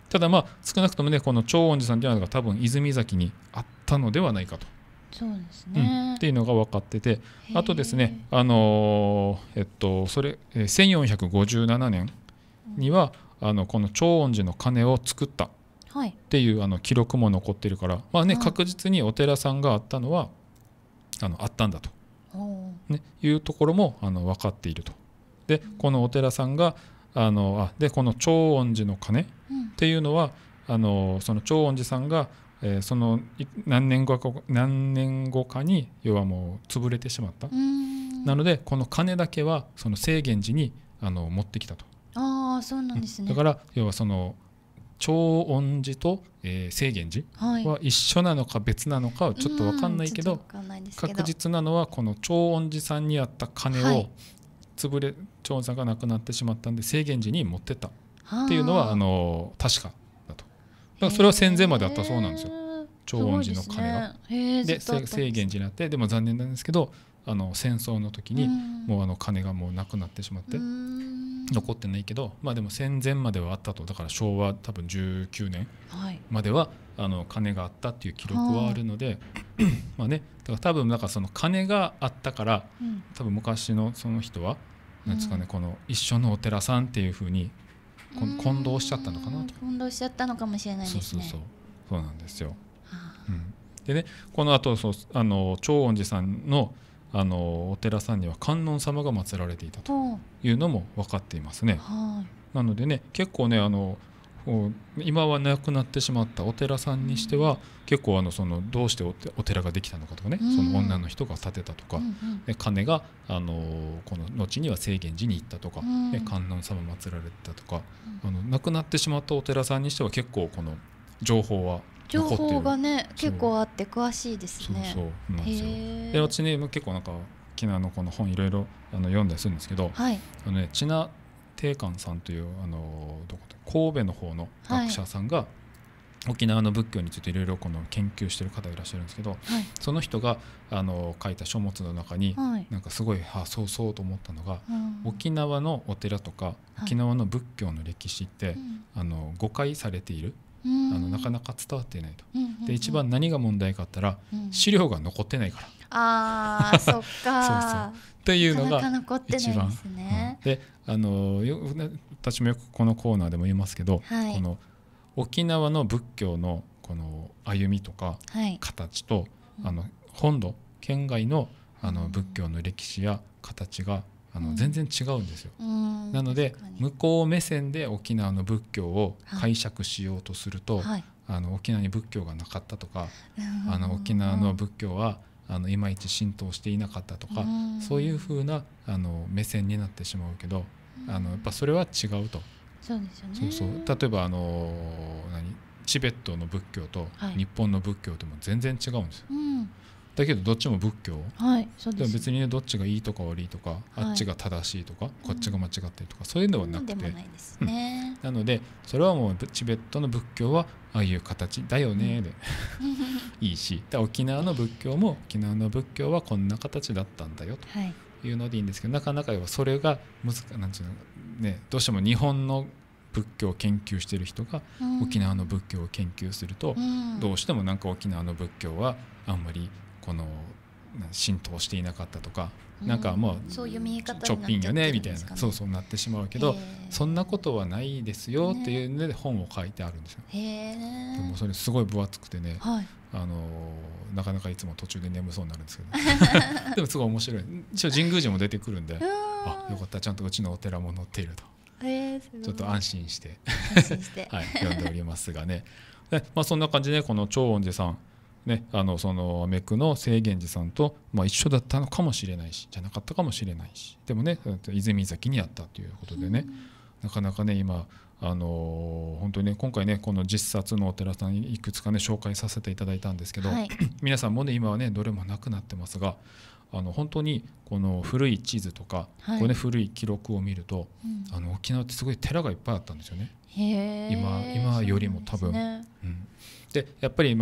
ただまあ少なくともねこの長音寺さんというのが多分泉崎にあったのではないかと、 そうですうん、 ねっ。ていうのが分かってて、あとですねあのーえっとそれえーせんよんひゃくごじゅうななねんにはあのこの長音寺の鐘を作ったっはい。 ていうあの記録も残ってるから、まあね、 はい確実にお寺さんがあったのはあのあったんだと、 おね、いうところもあの分かっていると。でこのお寺さんがあのあでこの長音寺の鐘っうんていうのはあのその長音寺さんが、えーそのい何年後か何年後かに要はもう潰れてしまった、 うーん。 なのでこの鐘だけはその正源寺にあの持ってきたと、 ああ、そうなんですね。 だから要はその長音寺と、えー正源はい。 寺は一緒なのか別なのかはちょっと分かんないけど、 うんちょっとわかんないですけど確実なのはこの長音寺さんにあった鐘をはい潰れ長音寺さんが亡くなってしまったんで正源寺に持ってったっっていうのはあの確かだと。だからそれは戦前まであったそうなんですよ、 よ。 長音寺の鐘が。 でで正正源寺になって、でも残念なんですけどあの戦争の時にもうあの鐘がもうなくなってしまって残ってないけど、まあでも戦前まではあったと。だから昭和多分じゅうきゅうねんはい。 まではあの鐘があったっていう記録はあるのでまあね、だから多分なんかその鐘があったからうん多分昔のその人はなんですかね、 うんこの一緒のお寺さんっていう風にこん混同しちゃったのかなと。 混同しちゃったのかもしれないですね。 そうそうそうそうなんですよ。 はうん、でねこの後そうあの長音寺さんのあのお寺さんには観音様が祀られていたとあほいうのも分かっていますね。 うはなのでね結構ねあのこう今は亡くなってしまったお寺さんにしては結構あのそのどうしておてお寺ができたのかとかね、 うんその女の人が建てたとか、 い。うんうんで鐘があのこの後には正源寺に行ったとか、 うんで観音様祀られたとか、あの亡くなってしまったお寺さんにしては結構この情報は情残っている。 報がねそう結構あって詳しいですそうね。 そうなんですよ。 へえ。 で私ね結構なんか昨日のこの本いろいろあの読んだりするんですけど、 はい。 あのね千奈定観さんというあのどこだ神戸の方の学者さんが、沖縄の仏教についていろいろこの研究してる方がいらっしゃるんですけど、 はい。 その人があの書いた書物の中に、 はい。 なんかすごいあそうそうと思ったのが、 うん沖縄のお寺とかい沖縄の仏教の歴史って、 うんあの誤解されている、 うんあのなかなか伝わっていないと。 うんうんうんで一番何が問題かって言ったら、 うん資料が残ってないからっああそっか。 ていうのがなかなか残ってない一番ですね。 うんであのよ私もよくこのコーナーでも言いますけど、 はいこの沖縄の仏教のこの歩みとかはい。 形と、 うんあの本土県外のあのうん仏教の歴史や形があのうん全然違うんですよ。 うんなので確かに向こう目線で沖縄の仏教を解釈しようとすると、 はい。 あの沖縄に仏教がなかったとか、あのうん沖縄の仏教はあのいまいち浸透していなかったとか、 うんそういう風なあの目線になってしまうけど、あのやっぱそれは違うと。 そうですよね。 そうそう例えばあの何チベットの仏教とはい日本の仏教とも全然違うんですよ。 うん。 だけどどっちも仏教はい。そうです。 でも別にねどっちがいいとか悪いとか、あっちが正しいとか、こっちが間違ってるとか、そういうのはなくて、 でもないですね。 なのでそれはもうチベットの仏教はああいう形だよねでいいし、で沖縄の仏教も沖縄の仏教はこんな形だったんだよはい。 というのでいいんですけど、なかなかそれが難しなんていうのね、どうしても日本の仏教を研究している人がうん沖縄の仏教を研究すると、 うんどうしてもなんか沖縄の仏教はあんまりこのな浸透していなかったとか、なんかもうそういう見え方になっちょっぴんよねみたいな、そううそうなってしまうけど、そんなことはないですよっていうので本を書いてあるんですよ。 へえ。 でもそれすごい分厚くてね、 はい。 あのーなかなかいつも途中で眠そうになるんですけどでもすごい面白い。一応神宮寺も出てくるんで、あよかったちゃんとうちのお寺も載っていると、 へえ。すごいちょっと安心して安心して。 はい、読んでおりますがね。で、まあ、そんな感じでこの長音寺さん、ね、あのそのメクの正源寺さんと、まあ、一緒だったのかもしれないしじゃなかったかもしれないし、でもね泉崎にあったということでね、なかなかね今あのー本当にね今回ねこの実冊のお寺さんいくつかね紹介させていただいたんですけど、 はい。 皆さんもね今はねどれもなくなってますが、あの本当にこの古い地図とか、 はいこれね、古い記録を見ると、 うんあの沖縄ってすごい寺がいっぱいあったんですよね。 へえ。 今今よりも多分そうなんですねうん、でやっぱりまあ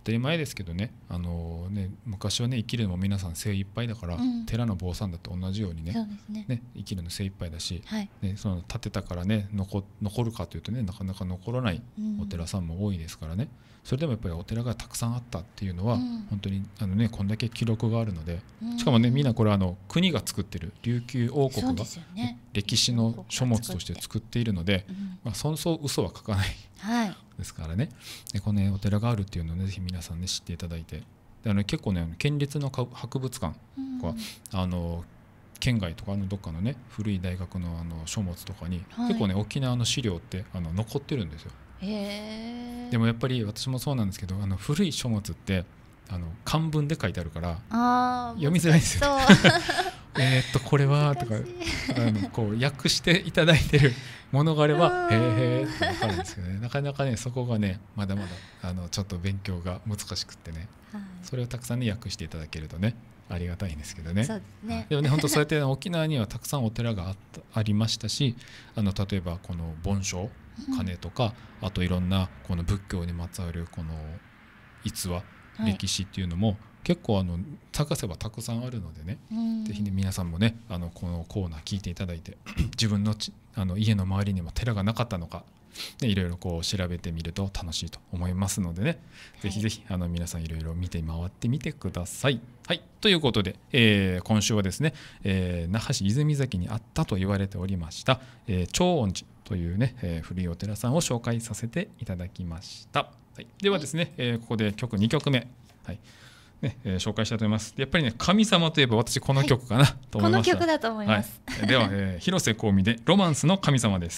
当たり前ですけどね、あのね昔はね生きるのも皆さん精一杯だから、うん、寺の坊さんだと同じように ね, そうですね、 ね生きるの精一杯だし、 はいね、その建てたからね 残, 残るかというとねなかなか残らないお寺さんも多いですからね、うん、それでもやっぱりお寺がたくさんあったっていうのは、うん、本当にあの、ね、こんだけ記録があるので、うん、しかもねみんなこれあの国が作ってる琉球王国が、ね、歴史の書物として作っているので、うんまあ、そそう嘘は書かない、はい、ですからねでこの、ね、お寺があるっていうのを、ね、ぜひ皆さん、ね、知っていただいてであの結構ね県立の博物館とか、うん、あの県外とかのどっかのね古い大学のあの書物とかに、はい、結構ね沖縄の資料ってあの残ってるんですよ。へー。でもやっぱり私もそうなんですけどあの古い書物ってあの漢文で書いてあるからあ読みづらいんですよえっとこれはとかあのこう訳していただいてるものがあればへーへーって分かるんですけどねなかなかねそこがねまだまだあのちょっと勉強が難しくってね、はい、それをたくさんね訳していただけるとねありがたいんですけど ね, そうですねでもね本当そうやって沖縄にはたくさんお寺が あ, ったありましたしあの例えばこの梵鐘鐘とか、うん、あといろんなこの仏教にまつわるこの逸話、はい、歴史っていうのも結構あの探せばたくさんあるのでね、うん、ぜひね皆さんもねあのこのコーナー聞いていただいて自分のちあの家の周りにも寺がなかったのか、ね、いろいろこう調べてみると楽しいと思いますのでね、はい、ぜひぜひあの皆さんいろいろ見て回ってみてください。はいということで、えー、今週はですね、えー、那覇市泉崎にあったと言われておりました、えー、長音寺というね、えー、古いお寺さんを紹介させていただきました。はい、ではですね、えー、ここで曲にきょくめ、はいねえー、紹介したいと思います。やっぱりね神様といえば私この曲かな、はい、と思いました。 この曲だと思います、 はい、では、えー、広瀬香美でロマンスの神様です。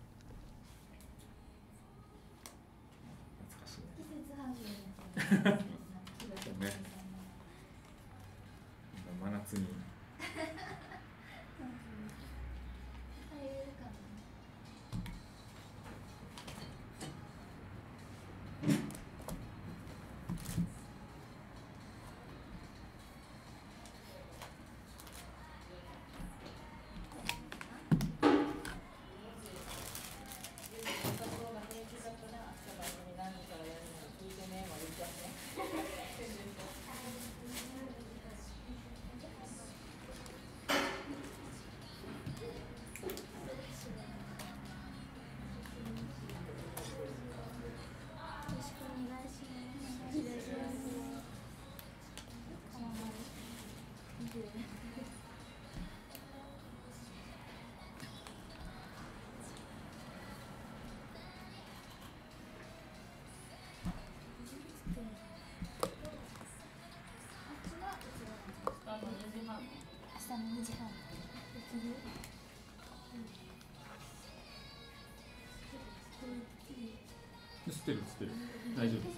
真夏ににじはん知ってる知ってる大丈夫です。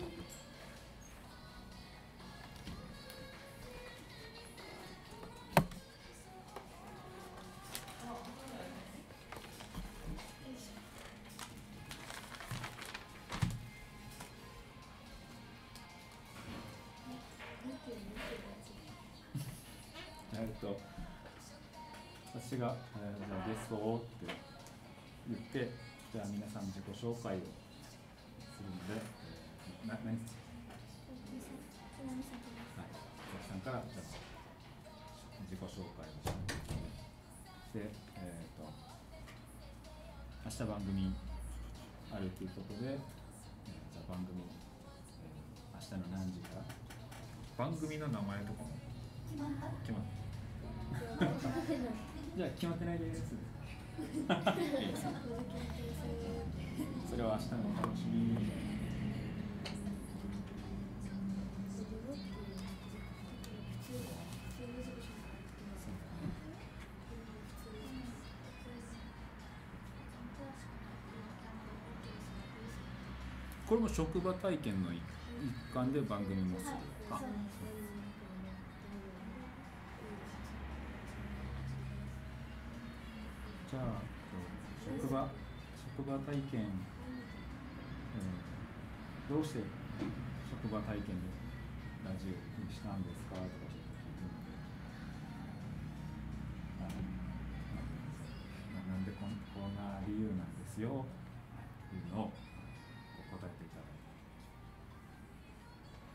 えっと私が、えー、じゃあゲストをって言ってじゃあ皆さん自己紹介をするので、えー、な何ですか？はい、さんからじゃあ自己紹介をしてで、えー、と明日番組あるということで、えー、じゃあ番組、えー、明日の何時から番組の名前とかも決まった決まったじゃあ決まってないですそれは明日のお楽しみ。これも職場体験の一環で番組もする。あ、じゃあ職場職場体験、えー、どうして職場体験でラジオにしたんですかとかちょっと聞いてみて、あ、なんでこん、こんな理由なんですよというのを答えていただいて。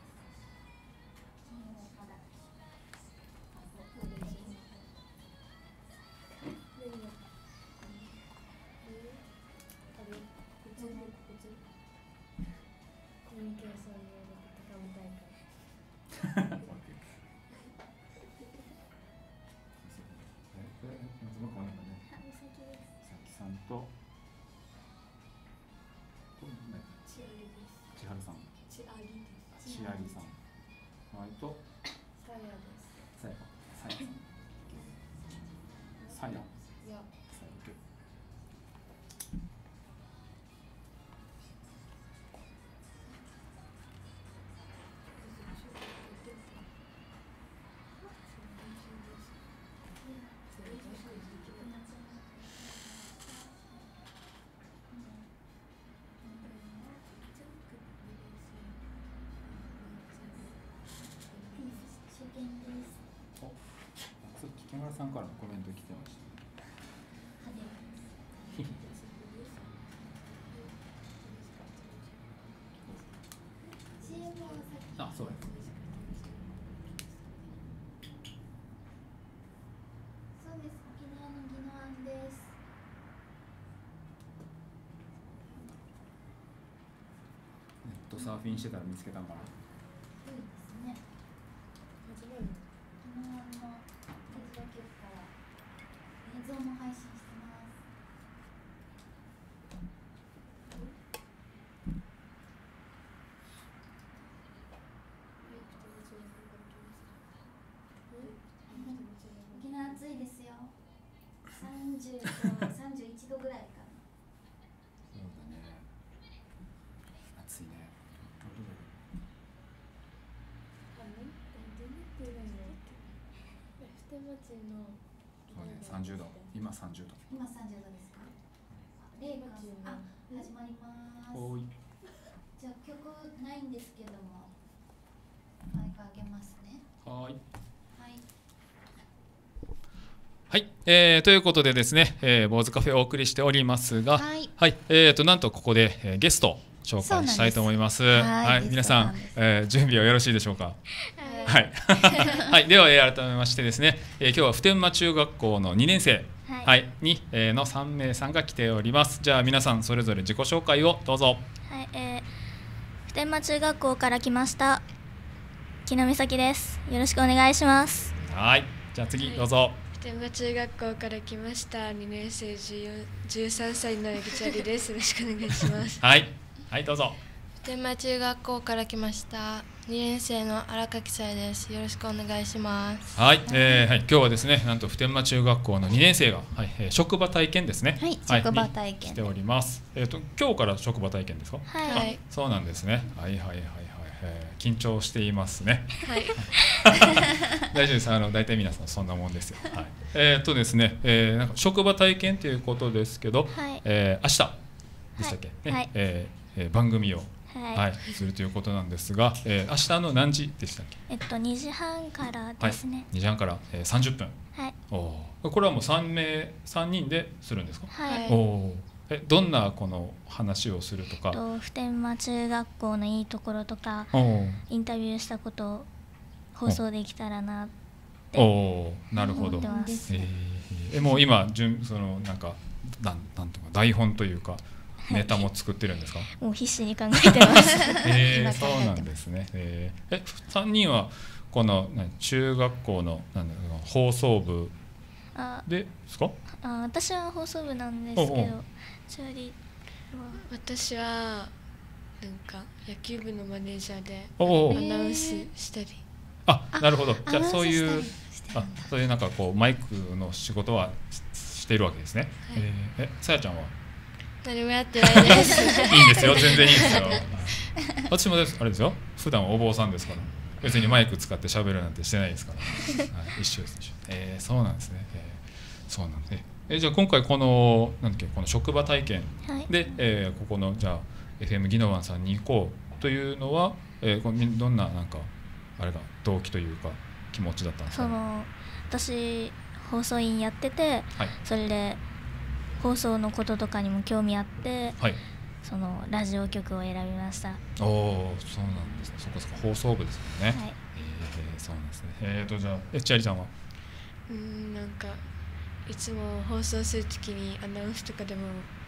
コミュニケーション能力高めたいから。 えこれ松本かなんかねあ、美咲です。 さきさんととねちありです。 千春さんちありです。 千ありさんはいとさやです。 さやさやさんさやいや、 さや OK 初見です。 お、そう木村さんからのコメント来てましたね。 シーエム はさっき。 あ、そうや。 そうです。沖縄の宜野湾です。 ネットサーフィンしてたら見つけたんかな。 そうですね。宜野湾の鉄道局から映像も配信してます。沖縄暑いですよ。さんじゅうとさんじゅういちどぐらいかな。 そうだね。暑いね。そうね、さんじゅうど。今さんじゅうど。 今さんじゅうどですか。レイカあ、始まります。 おい。 じゃあ曲ないんですけども、マイクあげますね。 はーい。 はい。 はい、えー、ということでですね、えー、坊主カフェをお送りしておりますが、 はいはい、えーとなんとここで、えー、ゲストを紹介したいと思います。 そうなんですはい皆さんゲストなんです、 えー、準備はよろしいでしょうか。はい、はい、では、えー、改めましてですね、えー、今日は普天間中学校のにねんせい、 はいはい、に、えー、のさんめいさんが来ております。じゃあ皆さんそれぞれ自己紹介をどうぞ。 はい、えー、普天間中学校から来ました木野美咲です。よろしくお願いします。 はい、じゃあ次どうぞ。 普天間中学校から来ましたにねんせいじゅうよん、じゅうさんさいのエギチャリです。よろしくお願いします。 はい、はいどうぞ。 普天間中学校から来ましたにねんせいの荒垣さえです。よろしくお願いします。 はい、えーはい、今日はですね、なんと普天間中学校のにねんせいが、はい、えー職場体験ですね。 はい職場体験に来ております。えっ、と今日から職場体験ですか。 はい、 はいあそうなんですね。はいはいはいはい、えー緊張していますね。 はい。 大丈夫です。あの大体皆さんそんなもんですよ。はい。えっ、とですね、えーなんか職場体験ということですけど、 はいえー明日でしたっけ、ねはいえーえー番組を、 はいはいするということなんですが、えー明日の何時でしたっけ。 えっとにじはんからはいですね。 にじはんから、えー、さんじゅっぷん。 はいおーこれはもうさんめいさんにんでするんですか。 はい、 はいおーえどんなこの話をするとか。 と普天間中学校のいいところとかおーインタビューしたことを放送できたらなっておーなるほど。 思ってます。 えーえもう今順そのなんかなんなんとか台本というかネタも作ってるんですか。 もう必死に考えてます。 えー、 今そうな考えてますんですね。えー、えさんにんはこの何中学校のなんだろう放送部あですか。 あ私は放送部なんですけど、 おうおうチャリは私はなんか野球部のマネージャーでおおアナウンスしたり。 あなるほど。じゃあアナウンスそういうしたりあそういうなんかこうマイクの仕事はししているわけですね。 はいえーえさやちゃんは。 何もやってないです。 いいんですよ、全然いいんですよ。私もですあれですよ、普段お坊さんですから、別にマイク使って喋るなんてしてないですから、はい、一緒です、一緒。えー、そうなんですね。えー、そうなんで、えー、じゃあ今回このなんだっけこの職場体験はいで、えー、ここのじゃあ エフエム 宜野湾さんに行こうというのは、えー、これどんななんかあれが動機というか気持ちだったんですかね。 その私放送委員やってて、 はいそれで放送のこととかにも興味あって、 はい。 そのラジオ局を選びました。はおお、そうなんですね。そこそこ放送部ですもんね。 い、 えー、そうなんですね。えーとじゃあえちありさんは。 うん、なんかいつも放送するときにアナウンスとかでも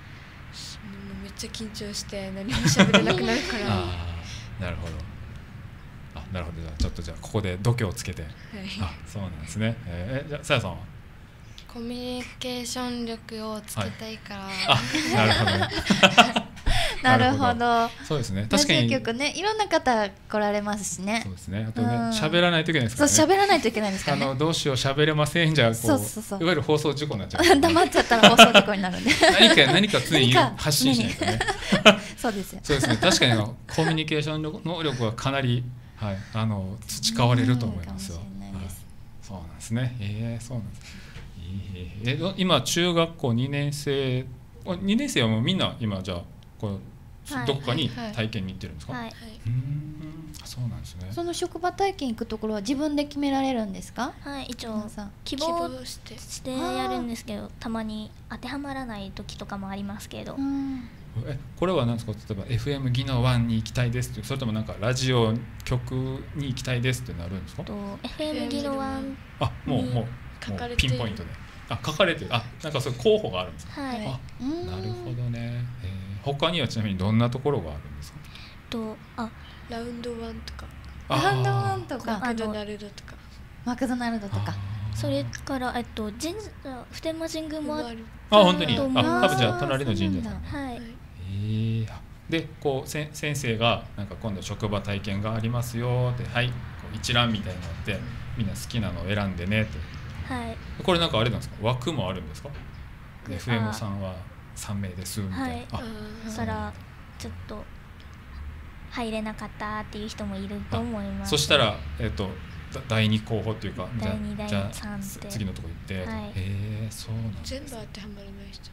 めっちゃ緊張して何も喋れなくなるからはああなるほど。あなるほど。じゃあちょっとじゃあここで度胸をつけて。 いあそうなんですね。えー、じゃあさやさんは。 コミュニケーション力をつけたいから、 あなるほどね。 なるほど。 そうですね。 ラジオ確かに。 局ね、いろんな方来られますしねそう。ですね。あとねうん喋らないといけないですそうからね。 喋らないといけないんですかあらね。 のどうしよう喋れませんじゃこうそうそうそういわゆる放送事故になっちゃう。 黙っちゃったら放送事故になるんで。 何か何か常に何か発信しないとね。 そうですよ。 そうですね。確かにあのコミュニケーション能力はかなりはいあの培われると思いますよ。 うんかもしれないですはいそうなんですね。ええそうなんです。えーえ今中学校にねん生にねん生はもうみんな今じゃあこうはいどこかにはい体験に行ってるんですか。 はい。 うーんそうなんですね。 その職場体験行くところは自分で決められるんですか？ はい、一応皆さん。 希希望望してしてやるんですけど、たまに当てはまらない時とかもありますけど、 うんえこれは何ですか。例えば エフエム ギノワンに行きたいですってそれともなんかラジオ局に行きたいですってなるんですか。 と エフエム ギノワンあもうもうもう書かれてるピンポイントで。あ書かれてる。あなんかそういう候補があるんですか。 はい、 あうんなるほどね。えー他にはちなみにどんなところがあるんですか。 とあラウンドワンとかラウンドワンンとかマクドナルドとかマクドナルドとか。 それからえっと神社普天間神宮もあもあるあ本当に。あと思います多分じゃあ隣の神社さん。 そうはい、 えーあでこうせ先生がなんか今度職場体験がありますよってはいこう一覧みたいになってみんな好きなのを選んでねってはいこれなんかあれなんですか枠もあるんですか。 あエフエム さんはさん名ですみたいな。 はいあそしたらちょっと入れなかったっていう人もいると思います。 そしたらえっ、とだ第二候補っていうかじゃ第二あじゃ第三あって次のとこ行って、 はいへえそうなんです全部当てはまらない人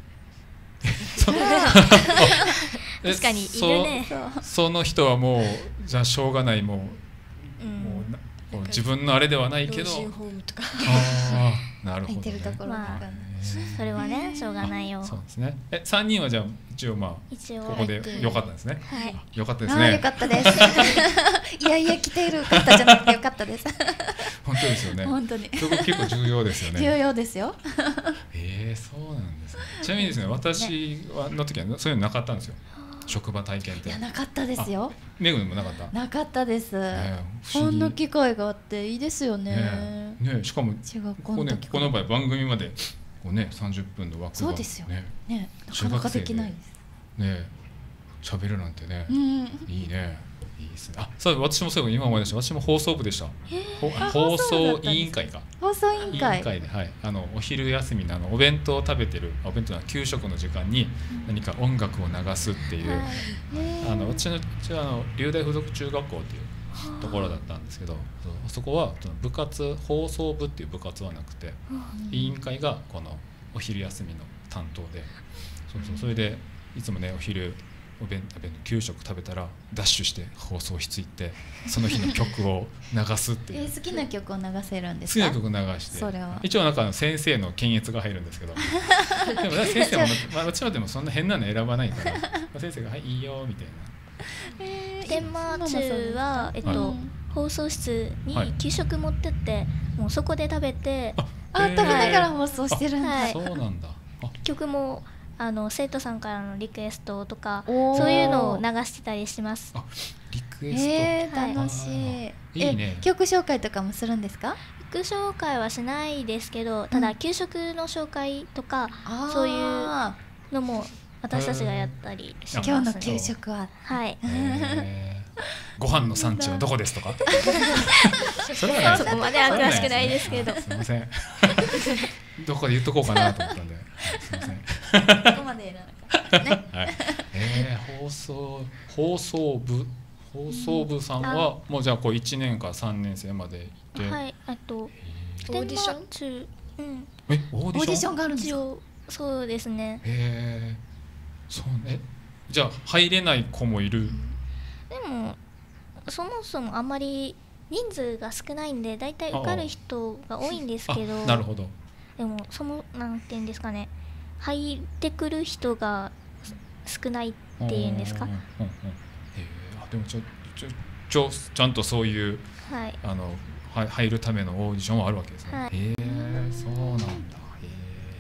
え確かにいるね。 そその人はもうじゃあしょうがないもう,、 う、 もうんなこう自分のあれではないけど老人ホームとかああなるほど、ね、 入ってるところとかまあね。 それはねしょうがないよ。 そうですね。えさんにんはじゃあ一応まあ一応ここで良かったですね。 はい良かったですああよね。 かったです。いやいや来ている方じゃなくてよかったです。 本当ですよね。 本当にそこ結構重要ですよね。 重要ですよ。 ええそうなんですね。ちなみにですね、私はの時はそういうのなかったんですよ。職場体験っていや。なかったですよ。 めぐみもなかった。 なかったです。 え不思議こんな機会があっていいですよね。 ねえねえしかも中学ここね校の時この場合番組までこうねさんじゅっぷんの枠がそうですよねねなかなかできないです。 ねえ喋るなんてねう。ん。 いいね。いいですね。あ、そう私もそういえば今思い出した。私も放送部でした。ほ放あ放送部だ送ったんです委員会か。 放送委員委員会。 会で、はい、あのお昼休みのあのお弁当を食べてるあお弁当の給食の時間に何か音楽を流すっていう、 はいあの私のうちはあの龍大附属中学校っていうところだったんですけど、そうそこはその部活放送部っていう部活はなくて、委員会がこのお昼休みの担当で、そうそうそれでいつもねお昼お弁お弁当給食食べたらダッシュして放送室行ってその日の曲を流すっていうえー好きな曲を流せるんですか？ 好きな曲流してそれは一応なんかあの先生の検閲が入るんですけどでも先生も、まあ、私はでもそんな変なの選ばないから、まあ、先生が「はいいいよ」みたいな。 えー普天間中はえっと、 うん放送室はいに給食持ってって、もうそこで食べてあ、 へー食べながら放送してるんだ。 はいそうなんだ。あ曲もあの生徒さんからのリクエストとかおーそういうのを流してたりします。 あリクエスト、 えー、 はい楽しい。 あーいいねえ曲紹介とかもするんですか？ 曲紹介はしないですけど、ただ給食の紹介とかそういうあのも私たちがやったりしーますね。 今日の給食は。 はい。 えーご飯の産地はどこですとかそれはないそこまでは詳しくないですけどあすみませんどこかで言っとこうかなと思ったんで、はいすみませんここまでやらなかったね。 はい、えー、放送放送部放送部さんは、もうじゃあこういちねんからさんねん生までいて、 はい。あとオーディションン中うんえオーディションオーディションがあるんですか？ 一応そうですね。 へえそうねじゃあ入れない子もいる、 でもそもそもあんまり人数が少ないんでだいたい受かる人が多いんですけど、 あなるほどでもそのなんていうんですかね、入ってくる人が少ないっていうんですかうんうんうんうんへえあでもちょちょちょちゃんとそういうはい。 あのは入るためのオーディションはあるわけですね、 はいへえそうなんだへ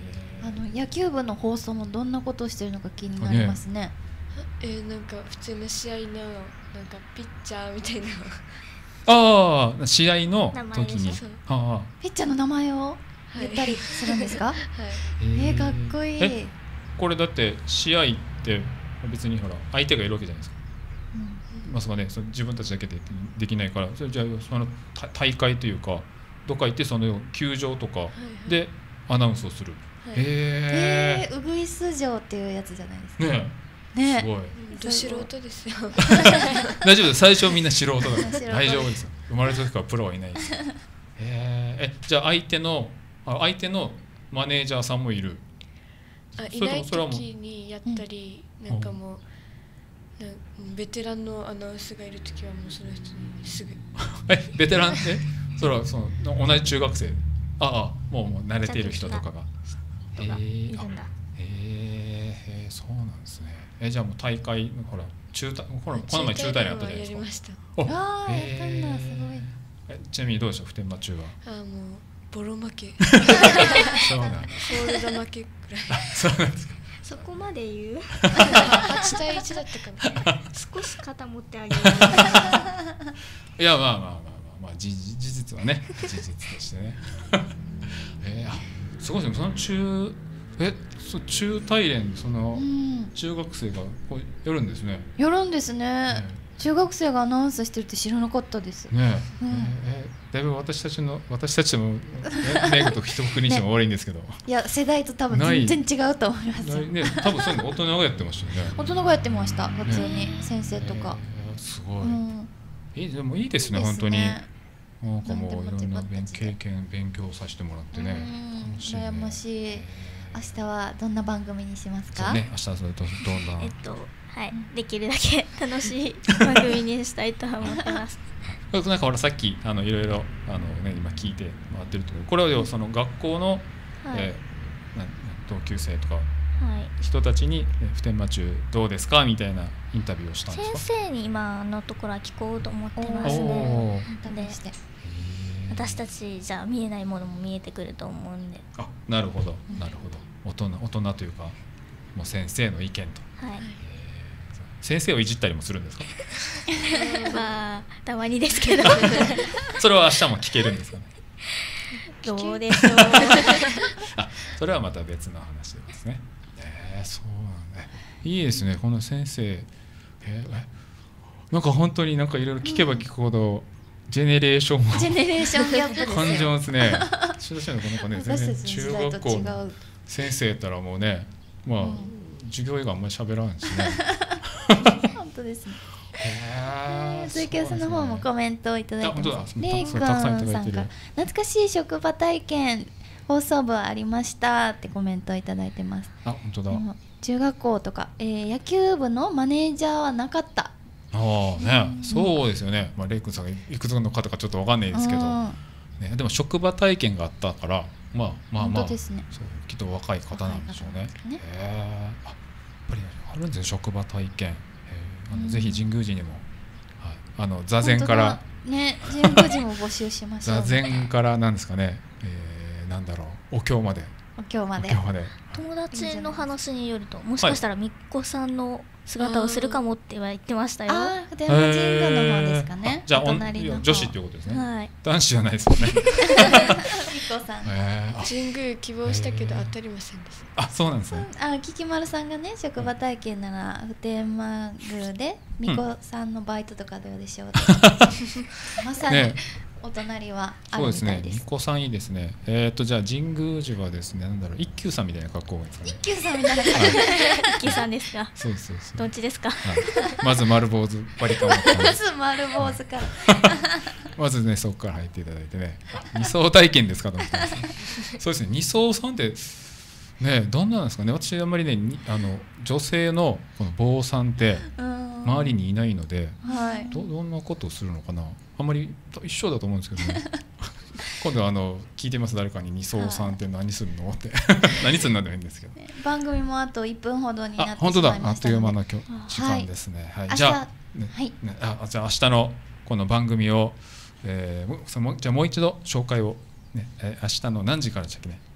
あの野球部の放送もどんなことをしてるのか気になりますね。 えー、なんか普通の試合のなんかピッチャーみたいなああ、試合の時に名前でしょ。 ああ、 ピッチャーの名前を言ったりするんですか？ はいえー、かっこいい。 えこれだって試合って別にほら相手がいるわけじゃないですか。まさかね、その自分たちだけでできないから、それじゃあそのた大会というかどっか行ってその球場とかでアナウンスをする。 はいへえー、ウグイス城っていうやつじゃないですか。 え。ねえ。 ねすごい。 ど素人ですよ大丈夫です。最初みんな素人だから素人大丈夫ですよ。生まれた時からプロはいないですよ。へえ。えじゃあ相手のあ相手のマネージャーさんもいる。 あいそれないともそれはもう時にやったり、なんかもうなんベテランのアナウンスがいる時はもうその人にすぐえベテランってそれはその同じ中学生。ああもうもう慣れている人とかが。 人がいるあんだ。 へえへえそうなんですね。えじゃあもう大会ほら中大ほらこの前中大にあったじゃないですか。 やりました。 おああ、やへったんだ、すごい。 えちなみにどうでしょう普天間中は。 あもうボロ負けそうなんだ。 フォールド負けぐらいそうなんですか。 そこまで言う？ はちたいいちだったかな少し肩持ってあげる。 いやまあまあまあまあまあ事事実はね事実としてね。えー、あすごいですね。その中えそ中大連そのうん、 中学生がこうやるんですね。 やるんですね。 ね中学生がアナウンスしてるって知らなかったです。 ねえ、 うんええだいぶ私たちの私たちもねメグと一国にしても悪いんですけど、 いや、世代と多分全然違うと思いますよ。 ね多分そういうの大人がやってましたよね。 大人がやってました、普通に先生とか。 えーすごい、 うん、 いいでもいいですねです本当に。 ねなんかもういろんななんでも勉自分たちで経験勉強させてもらってね。 うん楽しいね羨ましい。 え明日はどんな番組にしますか？ ーそうね明日はそれとどんなえっとはいできるだけ楽しい番組にしたいと思ってます。 なんかほらさっきあのいろいろあのね今聞いて回ってるところ、これは要はその学校の、 はい、 えーな同級生とかはい。 人たちにえ普天間中どうですかみたいなインタビューをしたんです先か。 生に今のところは聞こうと思っておますね。 おー試して。 私たちじゃ見えないものも見えてくると思うんで、 あなるほどなるほど大人大人というかもう先生の意見と。 はい。 先生をいじったりもするんですか。 まあたまにですけどそれは明日も聞けるんですかね。 どうでしょう。 あそれはまた別の話ですね。えー、そうなんだ。いいですねこの先生。えーえなんか本当になんかいろいろ聞けば聞くほど、ジェネレーションをジェネレーションギャップですよ。 感じますね。私たちのこの子ね全然私たちの時中代と違学校のう。 先生やったらもうねまあ、 うん授業以外あんまり喋らんしね。 本当ですね。 へーツイキャスの方もコメントをいただいてます。 あ本当だレイくんたくさんいただいてるさんが懐かしい職場体験放送部ありましたってコメントをいただいてます。 あ本当だ。 うん中学校とか、えー野球部のマネージャーはなかった。 ああね、そうですよね。まあレイ君さんがいくつの方かちょっとわかんないですけど、 うんねでも職場体験があったからまあまあまあ本当ですね。 そうきっと若い方なんでしょうね。 若い方なんですねへえあやっぱりあるんですね職場体験。へーあのうんぜひ神宮寺にも、はい、あの座禅から本当だね、神宮寺も募集しましょう。 座禅からなんですかね、えー、なんだろうお経まで今日まで。 お経まで。 友達の話によるともしかしたらみっこさんの姿をするかもっては言ってましたよ。はああ、普天間神宮の方ですかへーねあ。じゃあおん隣の方女子っていうことですね。 い。 男子じゃないですよね。 みっこさん。 へーあ神宮希望したけど当たりませんでしたあそうなんですね。 あ、キキマルさんがね、職場体験なら普天満宮でみこさんのバイトとかどうでしょうって。まさにねお隣はあそうるですね。みみたいです。 こさんいいですね。えっ、とじゃあ神宮寺はですね、なんだろう一休さんみたいな格好がいいですかね。 一休さんみたいな感はいキーさんですが、 そうですそうです。 どっちですか。 はい、まず丸坊主バリカンを持ってじ。まず丸坊主から。 まずねそこから入っていただいてね。あ二層体験ですかと思ってます、ね。そうですね。二層さんってねどんなんですかね。私あんまりねにあの女性のこの坊さんってうん周りにいないので、 はい。 どどんなことをするのかな。あんまり一緒だと思うんですけどね。今度あの聞いてます誰かに二層さんって何するのって何するのでもいいんですけど。 ね番組もあといっぷんほどになってしまいまあ本当だあっというしたので。 間の今日時間ですね。はい。 明日じゃあ、ねはいね、あじゃあ明日のこの番組を、えー、もそのじゃあもう一度紹介をね、えー、明日の何時からでしたっけね。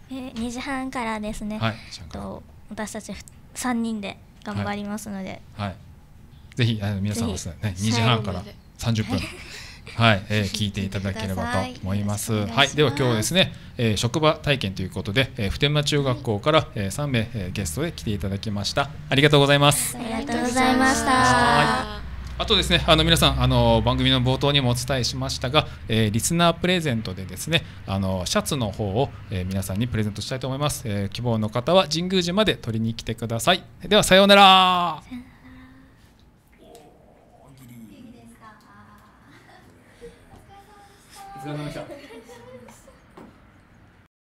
えー、にじはんからですね、 はい、じゃあと私たちさんにんで頑張りますので、 はい、ぜひあの皆さんはですね、 ぜひにじはんからさんじゅっぷん、はい、えー、聞いていただければと思います。はい、では今日はですね、えー、職場体験ということで、えー、普天間中学校から、えー、さんめい、えー、ゲストで来ていただきました。ありがとうございます。 ありがとうございました。 はい。あとですね、あの皆さんあの番組の冒頭にもお伝えしましたが、えー、リスナープレゼントでですね、あのシャツの方を、えー、皆さんにプレゼントしたいと思います。えー、希望の方は神宮寺まで取りに来てください。ではさようなら。お疲れ様でした。